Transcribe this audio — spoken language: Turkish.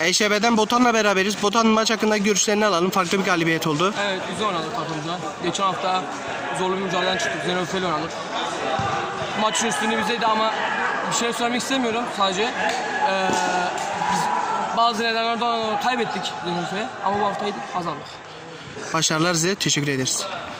EŞB'den Botan'la beraberiz. Botan maç hakkında görüşlerini alalım. Farklı bir galibiyet oldu. Evet, güzel oynadık takımca. Geçen hafta zorlu bir mücadeleden çıktık. Zenofeli oynadık. Maçın üstünlüğü bizdeydi ama bir şey söylemek istemiyorum. Sadece biz bazı nedenlerden kaybettik Zenofeli'ye ama bu hafta kazandık. Başarılar size. Teşekkür ederiz.